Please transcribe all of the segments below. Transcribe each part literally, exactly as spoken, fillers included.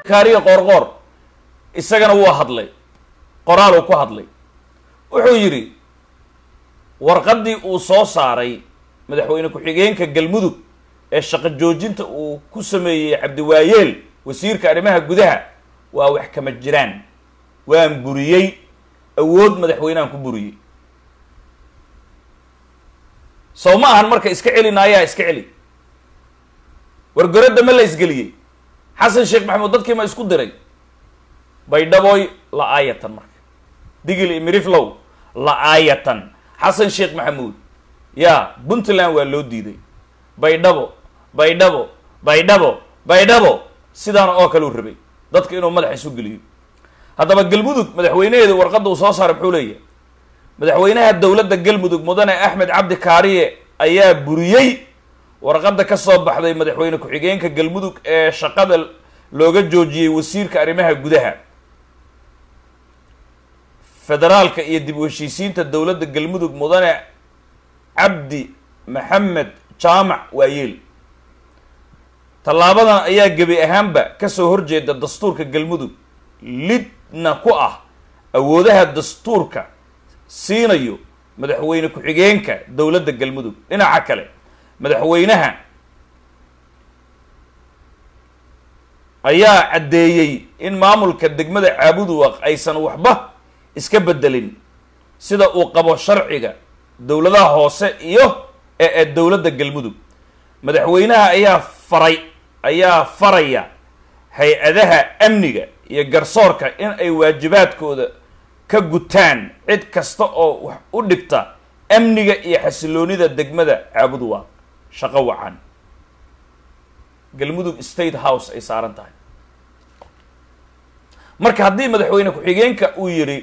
kaariye qoorqoor isagana wuu hadlay qoraal uu ku hadlay wuxuu yidhi warqaddii uu soo saaray madaxweyne ku-xigeenka galmudug ee shaqo joojinta uu ku sameeyey cabdiwaayeel wasiirka arrimaha gudaha waa wax kama jiraan waan buriyey awood madaxweynahan ku buriyey sow ma ahan marka iska celinaayaa iska celi wargoradda ma la isgeliyey xasan sheekh maxamuud dadkii ma isku diray baydhabooy la-aayatan marka digil iyo miriflow la-aayatan xasan sheekh maxamuud yaa puntland waa loo diiday baydhabo baydhabo baydhabo baydhabo sidaan oo kale u rabay dadka inuu madaxa isu geliyo haddaba galmudug madaxweynaheeda warqadda uu soo saaray muxuu leeyahay madaxweynaha dowladda galmudug mudane axmed cabdi kaariye ayaa buriyey warqadda ka soo baxday madaxweyne ku-xigeenka galmudug ee shaqada looga joojiyey wasiirka arrimaha gudaha federaalka iyo dib u heshiisiinta dowladda galmudug mudane cabdi maxamed jaamac waayeel tallaabadan ayaa gebi ahaanba kasoo horjeeda dastuurka galmudug lidna ku ah awoodaha dastuurka siinayo madaxweyne ku-xigeenka dowladda galmudug dhinaca kale madaxweynaha ayaa caddeeyey in maamulka degmada caabuduwaq aysan waxba iska bedelin sida uu qabo sharciga dowladaha hoose iyo ee ee dowladda galmudug madaxweynaha ayaa faray ayaa faraya hay-adaha amniga iyo garsoorka in ay waajibaadkooda ka gutaan cid kasta oo wax u dhigta amniga iyo xasiloonida degmada caabuduwaq shaqo wacan galmudug state house ay saaran tahay marka haddii madaxweyne ku-xigeenka uu yidhi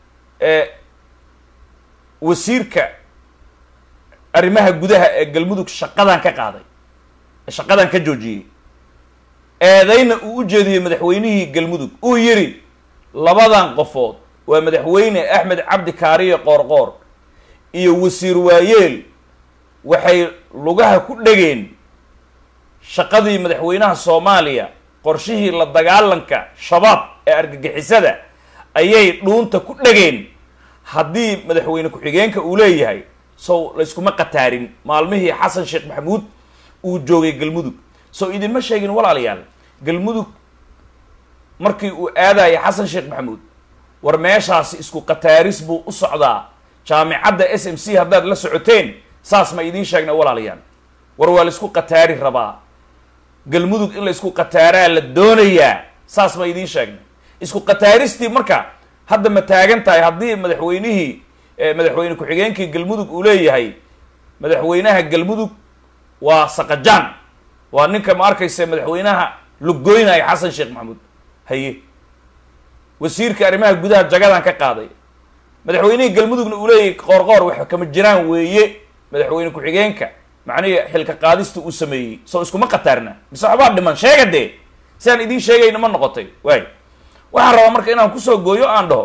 wasiirka arrimaha gudaha ee galmudug shaqadan ka qaaday shaqadan ka joojiyey eedayna uu u jeediyey madaxweynihii galmudug uu yidhi labadan qofood waa madaxweyne axmed cabdi kaariye qoorqoor iyo wasiir waayeel waxay lugaha ku dhegeen shaqadii madaxweynaha soomaaliya qorshihii la dagaalanka shabaab ee argagixisada ayay dhuunta ku dhegeen haddii madaxweyne ku-xigeenka uu leeyahay sow layskuma qataarin maalmihii xasan sheekh maxamuud uu joogay galmudug sow idinma sheegin walaalayaal galmudug markii uu aadaya xasan sheekh maxamuud war meeshaasi isku qataaris buu u socdaa jaamicadda s m c haddaad la socoteen saas ma idiin sheegna walaalayaal war waa laisku qataari rabaa galmudug in la isku qataaraa la doonayaa saas ma idiin sheegna isku qataaristii marka hadda ma taagan tahay haddii madaxweynihii madaxweyne ku-xigeenkii galmudug uu leeyahay madaxweynaha galmudug waa saqajaan waa ninka ma arkaysa madaxweynaha lugoynaya xasan sheekh maxamuud haye wasiirka arrimaha gudaha jagadan ka qaaday madaxweynihii galmudugna uu leeyahay qoorqoor waxa kama jiraan weeye madaxweyne ku-xigeenka macnihii xilka qaadista uu sameeyey soo iskuma qataarna mise waxbaa dhiman sheega dee si aan idiin sheegayna ma noqotay waay waxaan rabaa marka inaan kusoo gooyo aan dhaho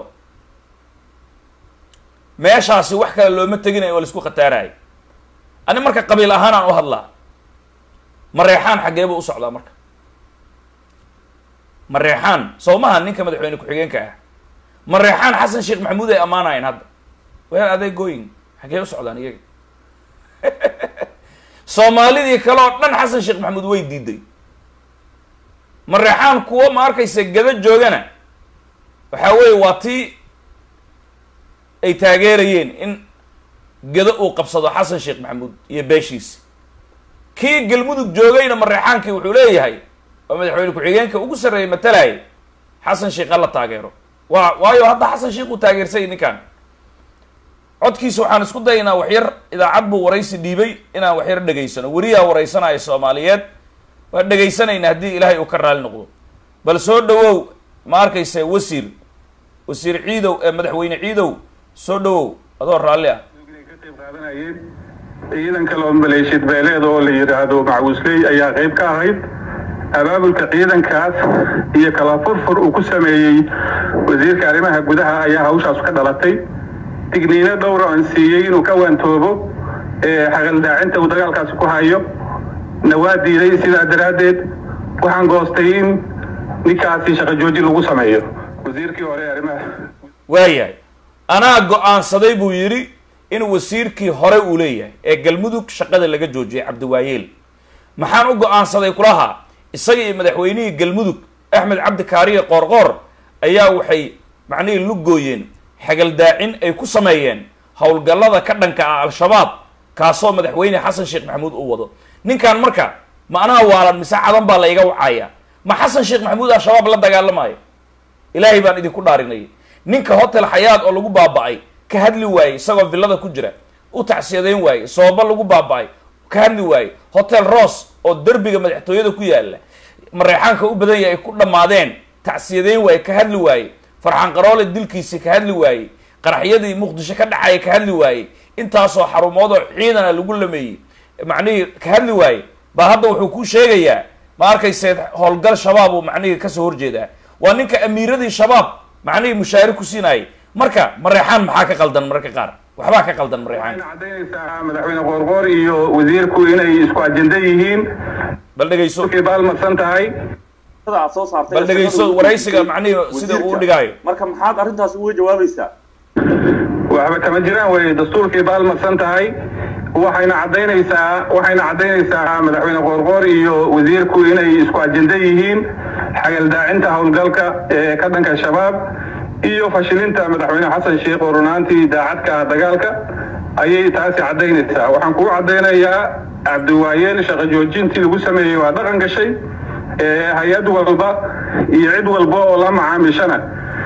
meeshaasi wax kale looma teginayo oo la isku khataarayo ani marka qabiil ahaan aan u hadlaa mareexaan xaggeeba u socdaa marka mareexaan soo maha ninka madaxweyne ku-xigeenka ah mareexaan xasan sheekh maxamuud ay ammaanayeen hadda weel aday gooyin xaggee u socdaan iyaga soomaalidii kale oo dhan xasan sheekh maxamuud way diiday mareexaan kuwo ma arkaysa gada joogana waxaa weeye waa tii ay taageerayeen in gado uu qabsado xasan sheekh maxamuud iyo beeshiisi kii galmudug joogayna mareexaankii wuxuu leeyahay oo madaxweyne ku-xigeenka ugu sarreeyay matalaya xasan sheekh hala taageero waa waayo hadda xasan sheekh uu taageersay ninkan codkiisa waxaan isku dayaynaa waxyar idaacad buu waraysi dhiibay inaan waxyar dhegaysano weriyaa waraysanaya soomaaliyeed waa dhegaysanayna haddii ilaahay uu ka raali noqdo bal soo dhawow ma arkaysa wasiir wasiir ciidow ee madaxweyne ciidow soo dhawow adoo raalli ah ka qayb qaadanayeen ciidan kale oo maleeshiyad beeleed oo la yidhaahdo macwisley ayaa qayb ka ahayd abaabulka ciidankaas iyo kala furfur uu ku sameeyey wasiirka arrimaha gudaha ayaa hawshaas ka dhalatay digniino dhowr aan siiyey inuu ka waantoobo ee xaqaldaacinta uu dagaalkaasi ku hayo nawaa diiday sidaa daraaddeed waxaan goostay in ninkaasi shaqo joojin lagu sameeyo wasiirkii hore arrimaha waayahay anaa go-aansaday buu yidhi in wasiirkii hore uu leeyahay ee galmudug shaqada laga joojiyay cabdiwaayeel maxaan u go-aansaday kulahaa isaga iyo madaxweynihii galmudug axmed cabdi kaariye qoorqoor ayaa waxay macnihii lugooyeen xagaldaacin ay ku sameeyeen howlgallada ka dhanka ah al-shabaab kaasoo madaxweyne xasan sheekh maxamuud uu wado ninkan marka ma anaha waalan mise cadan baa la iga wacaya ma xasan sheekh maxamuud al-shabaab la dagaalamayo ilaahay baan idinku dhaarinayay ninka hotel xayaad oo lagu baaba-ay ka hadli waayey isagoo villada ku jira u tacsiyadeyn waayey sooba lagu baaba-ay ka hadli waayey hotel ross oo derbiga madaxtooyada ku yaala mareexaanka u badan yahay ay ku dhammaadeen tacsiyadeyn waaye ka hadli waayey farxaan qaroole dilkiisii ka hadli waayey qaraxyadii muqdisho ka dhacaya ka hadli waayey intaasoo xarumoodoo ciidana lagu lameeyey macnihii ka hadli waayey baa hadda wuxuu ku sheegayaa ma arkayse howlgal shabaab uu macnihii kasoo horjeedaa waa ninka amiiradii shabaab macnihii mushaari ku siinayay marka mareexaan maxaa ka qaldan mararka qaar waxbaa ka qaldan mareexaan cadaynaysaa madaxweyne qoorqoor iyo wasiirku inay isku ajenda yihiin bal dhegayso baalmadsan tahay bal dhegayso waraysiga macnihii sida uu dhigaayo marka maxaad arrintaas uga jawaabaysaa waxba kama jiraan way dastuurkii baalmadsan tahay waxayna cadaynaysaa waxayna cadaynaysaa madaxweyne qoorqoor iyo wasiirku inay isku ajenda yihiin xagaldaacinta howlgalka ee ka dhanka shabaab iyo fashilinta madaxweyne xasan sheekh oo runaantii daacadka dagaalka ayay taasi cadaynaysaa waxaan kugu cadaynayaa cabdiwaayeel shaqo joojintii lagu sameeyey waa dhaqan gashay hay-ad walba iyo cid walba oo la macaamishana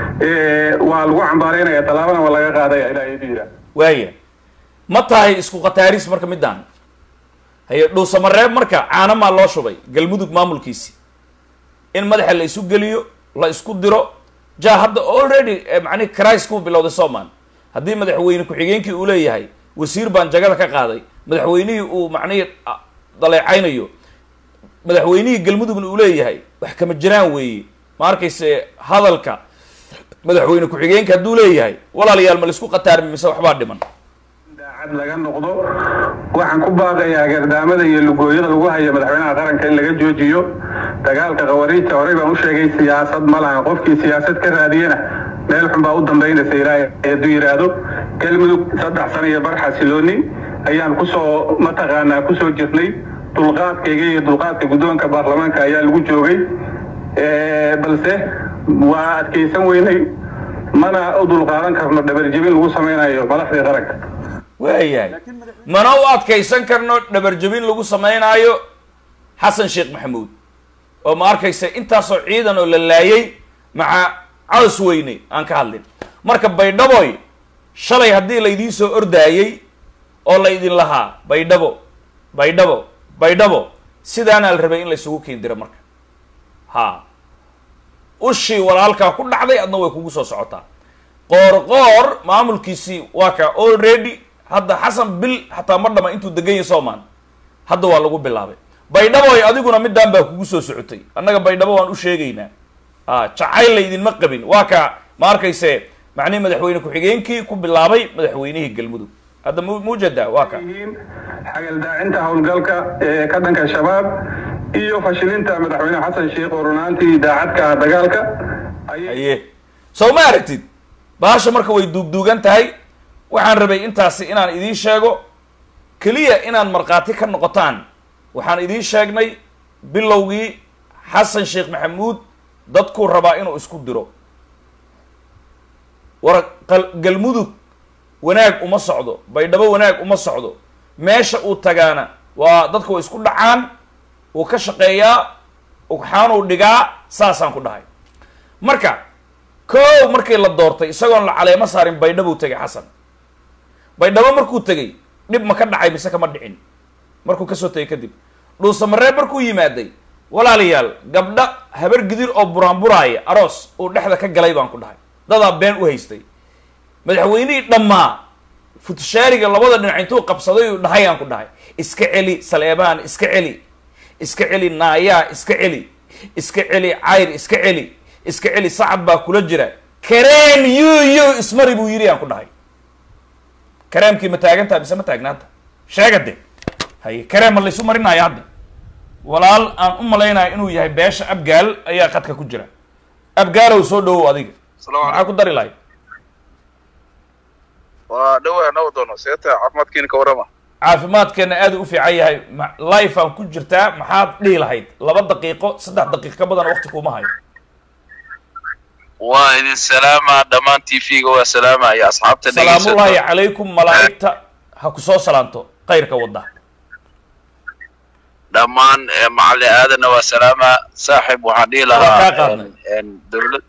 waa lagu cambaaraynaya tallaabana waa laga qaadaya ilaahay diira waaya ma tahay isku khataaris marka midaan haye dhuusamareeb marka caanamaa loo shubay galmudug maamulkiisi in madaxa la isu geliyo la isku diro ja hadda already macnihi cris ku bilowday soman haddii madaxweyne ku-xigeenkii uu leeyahay wasiir baan jagada ka qaaday madaxweynihii uu macnihii daleecaynayo madaxweynihii galmudugna uu leeyahay wax kama jiraan weeye ma arkayse hadalka madaxweyne ku-xigeenka hadduu leeyahay walaalayaal ma la isku khataarmi mise waxbaa dhiman daacad laga noqdo waxaan ku baaqayaa gardaamada iyo lugooyada lagu hayo madaxweynaha qaranka in laga joojiyo dagaalka khawariijta horey baan u sheegay siyaasad ma lahan qofkii siyaasad ka raadiyana meel xun baa u dambaynaysa ilaahay hadduu yidhaahdo galmudug saddex sano iyo bar xasilooni ayaan kusoo mataqaanaa kusoo jirnay dulqaadkayga iyo dulqaadka guddoonka baarlamaanka ayaa lagu joogay balse waa adkaysan weynay mana u dulqaadan karno dhabarjebin lagu samaynayo madaxdii qaranka waayahay mana u adkaysan karno dhabarjebin lagu sameynaayo xasan sheekh maxamuud oo ma arkaysa intaasoo ciidan oo la laayay maca caws weyne aan ka hadlin marka baydhaboy shalay haddii laydiin soo ordaayey oo la ydin lahaa baydhabo baydhabo baydhabo sidaana la rabay in la isugu keendiro marka ha ushii walaalkaa ku dhacday adna way kugu soo socotaa qoorqoor maamulkiisii waa ka already hadda xasan bil xataa ma dhama intuu degan yahay soman hadda waa lagu bilaabay baydhaboy adiguna midaan baa kugu soo socotay annaga baydhabo waan u sheegaynaa a jacayl laydinma qabin waa ka ma arkayse macnihi madaxweyne ku-xigeenkii ku bilaabay madaxweynihii galmudug hadda m mujada waa ka xagaldaacinta howlgalka ee ka dhanka shabaab iyo fashilinta madaxweyne xasan sheekh oo runaantii daacadka dagaalka aye soo ma aragtid bahasha marka way duugduugan tahay waxaan rabay intaasi inaan idiin sheego keliya inaan markhaati ka noqotaan waxaan idiin sheegnay bilowgii xasan sheekh maxamuud dadkuu rabaa inuu isku diro war galmudug wanaag uma socdo baydhabo wanaag uma socdo meesha uu tagaana waa dadka way isku dhacaan uu ka shaqeeyaa ugxaanuu dhigaa saasaan ku dhahay marka koow markii la doortay isagoon la caleemo saarin baydhabuu tegay xasan baydhabo markuu tegay dhib ma ka dhacay mise kama dhicin markuu kasoo tegay kadib dhuusamareeb markuu yimaaday walaalayaal gabdha habar gidir oo buraanburaaya aroos uu dhexda ka galay baan ku dhahay dadaa been u haystay madaxweynihii dhammaa futushaariga labada dhinac intuu qabsaday uu dhahay aan ku dhahay iska celi saleebaan iska celi iska celi naayaa iska celi iska celi cayr iska celi iska celi sacad baa kula jira kareem yu yu ismari buu yidhi aan ku dhahay kareemkii ma taagantaa mise ma taagnaanta sheega de haye kareem ma laysu marinaayo hadda walaal aan u malaynayo inuu yahay beesha abgaal ayaa qadka ku jira. abgaalow soo dhawow adiga maxaa ku dari lahayd? waa dhawaa noo doono seeta caafimaadkiina ka warama. caafimaadkeena aad u fiican yahay. life aan ku jirtaa maxaad dhihi lahayd? laba daqiiqo saddex daqiiqo ka badan waqti kuma hayo. waa idin salaama dhammaan t v-ga waa salaama iyo asxaabta dhegeysato. salaamullaahi calaykum malaa'igta ha ku soo salaanto khayrka wadda. dhammaan macalin aadanna waa salaama saaxib waxaan dhihi lahaa dowladda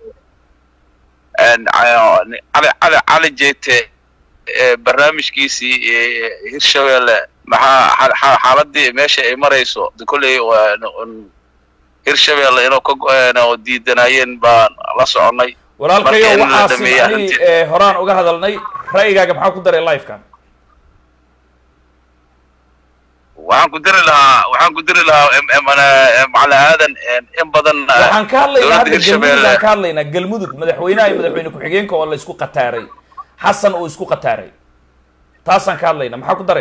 cali cali cali jeete barnaamijkiisii hirshabeelle maxaa xaaladii meesha ay marayso kolley hirshabeelle inuu ka go-een diidanayeen baan la soconay. walaalkayo waxaas ani horaan uga hadalnay ra'yigaaga maxaa ku daray livekan? waxaan ku diri lahaa waxaan ku diri lahaa macalin aadan in badan waxaan ka hadlaynaa hadda galmudug aan ka hadlaynaa galmudug madaxweynaha iyo madaxweyne ku-xigeenka oo la isku qataaray xasan uu isku qataaray taasaan ka hadlaynaa maxaa ku daray?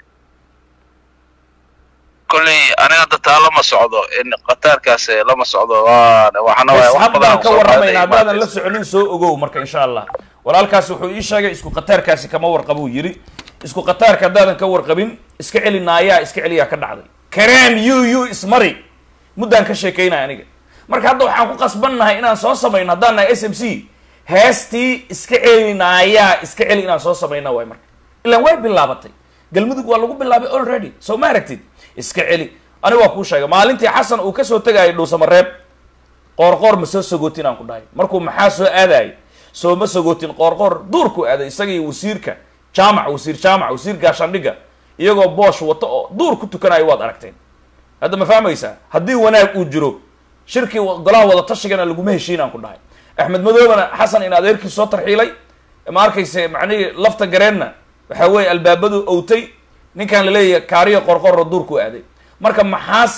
kolley aniga hadda taa lama socdo in qataarkaas lama socdo waxaana haddaan ka warramayna haddaadan la soconin soo ogow marka insha allah. walaalkaasi wuxuu ii sheegay isku qataarkaasi kama warqabuu yidhi. isku qataarka haddaadan ka warqabin iska celi naayaa iska celiyaa ka dhacday. kareem yu yu ismari muddaan ka sheekaynaya aniga. marka hadda waxaan ku qasbannahay inaan soo samayno haddaan nahay s m c heestii iska celi naayaa iska celi inaan soo samayna waay marka. ilaan way bilaabatay galmudug waa lagu bilaabay already soo ma aragtid. iska celi ani waa kuu sheegay maalintii xasan uu kasoo tegayay dhuusamareeb qoorqoor ma soo sagootin aan ku dhahay. markuu maxaa soo aadayay soo ma sagootin qoorqoor duurku aaday isagii wasiirka jaamac wasiir jaamac wasiir gaashaandhigga iyagoo boosh wato oo duur ku tukanayo waad aragteen. hadda ma fahmaysaa? haddii wanaag uu jiro shirkii golaha wada tashigana laguma heshiin aan ku dhahay. axmed madoobana xasan in adeerkii soo tarxiilay ma arkayse macnihii lafta gareenna waxaa weeye albaabadu owtay ninkan laleeyahay kaariyo qorqorro duurku aaday. marka maxaas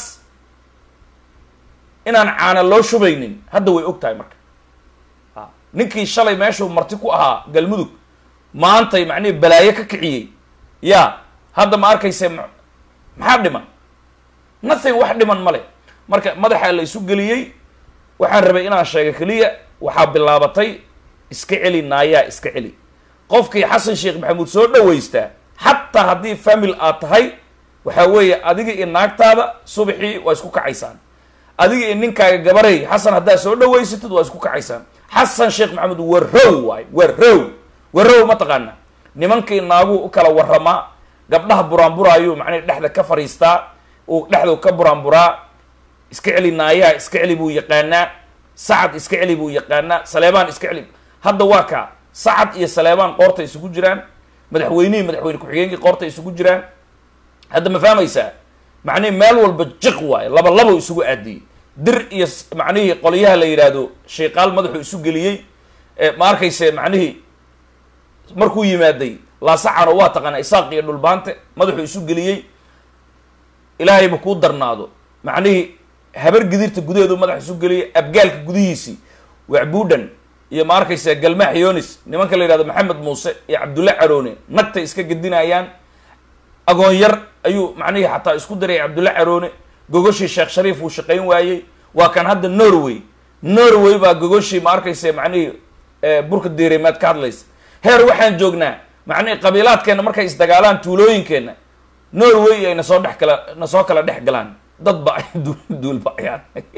inaan caana loo shubaynin hadda way og tahay marka. ninkii shalay meeshuu marti ku ahaa galmudug maantay macnihii balaayo ka kiciyey ya hadda ma arkayse maxaa dhiman? nothing wax dhiman male. marka madaxaa la isu geliyey. waxaan rabay inaan sheega keliya waxaa bilaabatay iska celi naayaa iska celi. qofkii xasan sheekh maxamuud soo dhawaystaa xataa haddii famil aad tahay waxaa weeye adiga iyo naagtaada subaxii waa isku kacaysaan. adiga iyo ninkaaga gabarey xasan haddaad soo dhawaysatid waa isku kacaysaan. xasan sheekh maxamuud warrow waay warrow warrow ma taqaana nimankii naaguu u kala warramaa gabdhaha buraanburaayu macnii dhexda ka fariistaa uu dhexdu ka buraanburaa. iska celi naayaa iska celi buu yaqaanaa. sacad iska celi buu yaqaanaa. saleebaan iska celi. hadda waa kaa sacad iyo saleebaan qoorta isugu jiraan. madaxweynihii madaxweyne ku-xigeenkii qoorta isugu jiraan. hadda ma fahmaysaa? macnihi meel walba jiq waaye laba labo isugu aadiyey. dir iyo macnihii qolyaha la yidhaahdo shayqaal madaxuu isu geliyey. ma arkayse macnihii markuu yimaaday laasacano waa taqaanaa isaaq iyo dhulbaante madaxuu isu geliyey. ilaahayba kuu darnaado macnihii habar gidirta gudaheedu madax isu geliyey. abgaalka gudihiisii wacbuudhan iyo ma arkaysa galmaax yonis nimanka la yidhahdo maxamed muuse iyo cabdulla caroone nagtay iska gedinayaan. agoon yar ayuu macnihii xataa isku diray cabdulla caroone. gogoshii sheekh shariif uu shaqayn waayey. waa kan hadda norway norway baa gogoshii ma arkaysa macnihii burka diirimaad ka hadlaysa. heer waxaan joognaa macnihii qabiilaadkeenna markay isdagaalaan tuulooyinkeenna norway ay nasoo dhex kala nasoo kala dhex galaan dad ba ay duulbacayaan.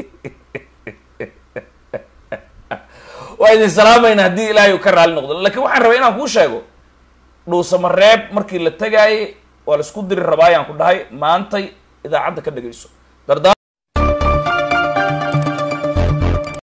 waa idin salaamayna haddii ilaahay uu ka raali noqdo. laakiin waxaan rabay inaan kuu sheego dhuusamareeb markii la tagaayay waa la isku diri rabaayaan ku dhahay maantay idaacadda ka dhegayso.